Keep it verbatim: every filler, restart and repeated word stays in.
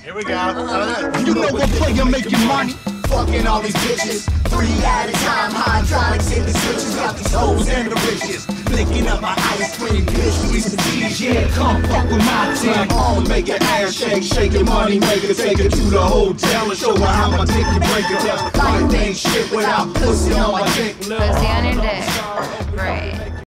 Here we go. Uh, You know what player making money? Fucking all these bitches, three at a time, hydraulics in the switches, got these hoes and the riches. Licking up my ice cream, bitch, we some G's, yeah, come fuck with my team. On, make your ass shake, shake your money maker, take it to the hotel and show her how my dick can break it down. Life ain't shit without pussy on my dick. Pussy on your dick. Right.